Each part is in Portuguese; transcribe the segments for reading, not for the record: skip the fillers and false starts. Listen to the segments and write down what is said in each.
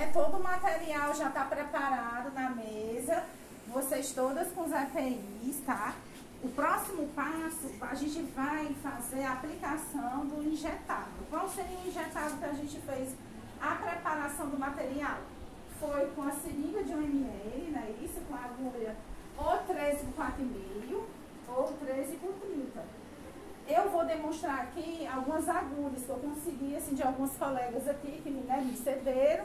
Todo o material já está preparado na mesa. Vocês todas com os EPIs, tá? O próximo passo, a gente vai fazer a aplicação do injetável. Qual seria o injetável que a gente fez? A preparação do material foi com a seringa de 1 ml, né? Isso, com a agulha ou 13 por 4,5 ou 13 por 30. Eu vou demonstrar aqui algumas agulhas que eu consegui, assim, de alguns colegas aqui que me cederam.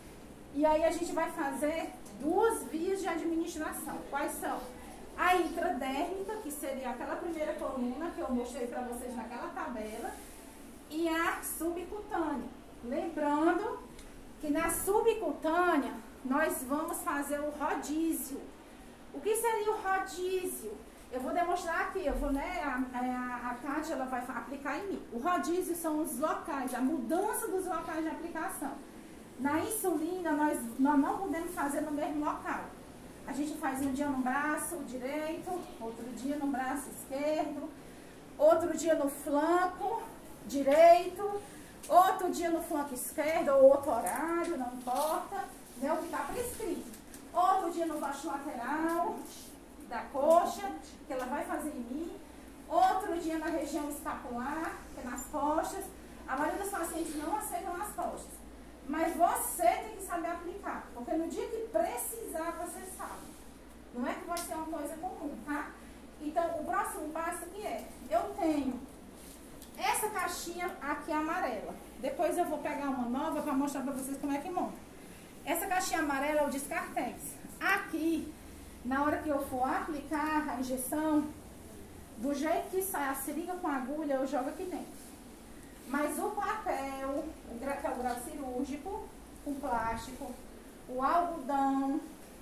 E aí a gente vai fazer 2 vias de administração. Quais são? A intradérmica, que seria aquela primeira coluna que eu mostrei para vocês naquela tabela, e a subcutânea. Lembrando que na subcutânea nós vamos fazer o rodízio. O que seria o rodízio? Eu vou demonstrar aqui, eu vou, né, a Kátia, ela vai aplicar em mim. O rodízio são os locais, a mudança dos locais de aplicação. Na insulina, nós não podemos fazer no mesmo local. A gente faz um dia no braço direito, outro dia no braço esquerdo, outro dia no flanco direito, outro dia no flanco esquerdo, ou outro horário, não importa, né, o que está prescrito. Outro dia no baixo lateral da coxa, que ela vai fazer em mim. Outro dia na região escapular, que é nas costas. A maioria dos pacientes não aceitam nas costas. Mas você tem que saber aplicar, porque no dia que precisar, você sabe. Não é que vai ser uma coisa comum, tá? Então, o próximo passo que é, eu tenho essa caixinha aqui amarela. Depois eu vou pegar uma nova para mostrar para vocês como é que monta. Essa caixinha amarela é o Descartex. Aqui, na hora que eu for aplicar a injeção, do jeito que sai a seringa com a agulha, eu jogo aqui dentro. Mas o papel, que é o grau cirúrgico, com plástico, o algodão,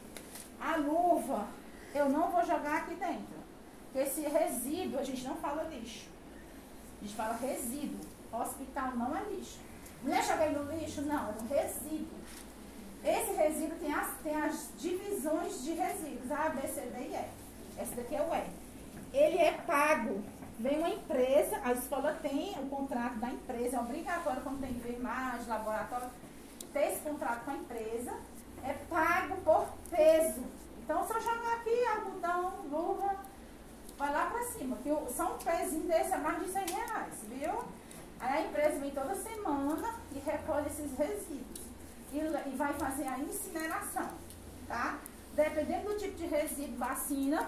a luva, eu não vou jogar aqui dentro. Porque esse resíduo, a gente não fala lixo. A gente fala resíduo. Hospital não é lixo. Mulher, joguei no lixo? Não, é um resíduo. Esse resíduo tem as divisões de resíduos, A, B, C, D e E. Esse daqui é o E. Ele é pago. Vem uma empresa, a escola tem o contrato da empresa, é obrigatório quando tem enfermagem, laboratório, ter esse contrato com a empresa, é pago por peso. Então, se eu jogar aqui algodão, luva, vai lá pra cima, que são um pezinho desse, é mais de 100 reais, viu? Aí a empresa vem toda semana e recolhe esses resíduos e vai fazer a incineração, tá? Dependendo do tipo de resíduo, vacina.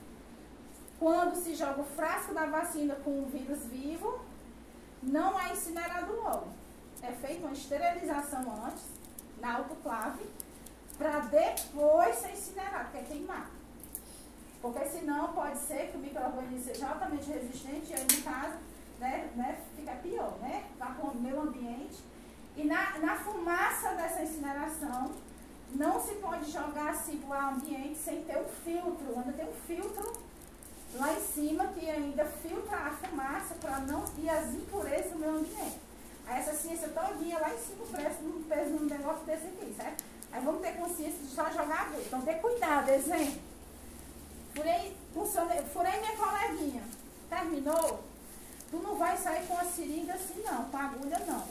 Quando se joga o frasco da vacina com o vírus vivo, não é incinerado logo. É feita uma esterilização antes, na autoclave, para depois ser incinerado, que é queimar. Porque senão pode ser que o micro-organismo seja altamente resistente e aí, no caso, né, fica pior, né? Tá com o meio ambiente. E na fumaça dessa incineração, não se pode jogar assim para o ambiente sem ter um filtro. Ainda tem um filtro lá em cima que ainda filtra a fumaça para não ir as impurezas do meio ambiente. Aí essa ciência todinha lá em cima preso num negócio desse aqui, certo? Aí vamos ter consciência de só jogar agulha. Então ter cuidado, exemplo. Furei minha coleguinha. Terminou? Tu não vai sair com a seringa assim não, com a agulha não.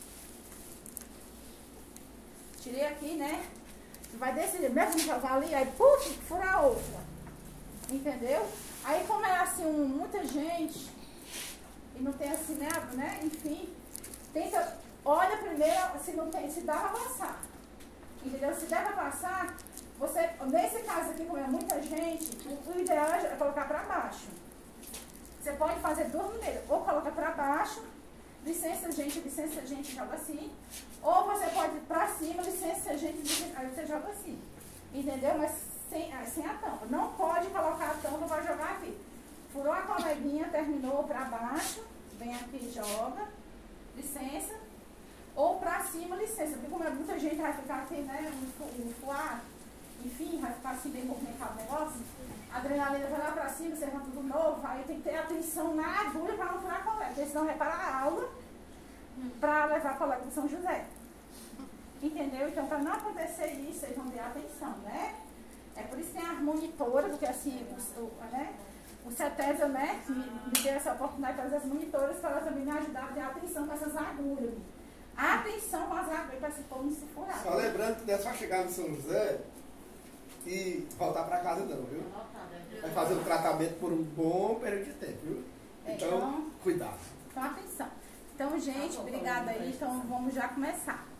Tirei aqui, né? Tu vai decidir, mesmo jogar ali, aí puf, fura a outra. Entendeu? Aí como é assim, muita gente e não tem assim, né? Enfim, tenta, olha primeiro se não tem, se dá pra passar. Entendeu? Se der pra passar, você, nesse caso aqui, como é muita gente, o ideal é colocar pra baixo. Você pode fazer 2 maneiras, ou coloca pra baixo, licença gente, joga assim, ou você pode ir pra cima, licença gente, aí você joga assim. Entendeu? Mas sem a tampa. Não pode colocar a tampa para jogar aqui. Furou a coleguinha, terminou para baixo, vem aqui e joga, licença. Ou para cima, licença. Porque como é muita gente, vai ficar aqui, né, um fuar, enfim, vai ficar assim bem movimentado o negócio. A adrenalina vai lá para cima, você vai tudo novo, aí tem que ter atenção na agulha para não furar a colega. Porque senão vai parar a aula para levar a colega para São José. Entendeu? Então, para não acontecer isso, vocês vão ter atenção, né? É por isso que tem as monitoras, porque assim, o CETESA, né, me deu essa oportunidade de fazer as monitoras para elas também me ajudar a ter atenção com essas agulhas. Atenção com as agulhas para esse povo não se furar. Só lembrando lembrando que não é só chegar no São José e voltar para casa não, viu? Vai fazer o tratamento por um bom período de tempo, viu? Então, cuidado. Então, atenção. Então, gente, obrigada aí. Então, vamos já começar.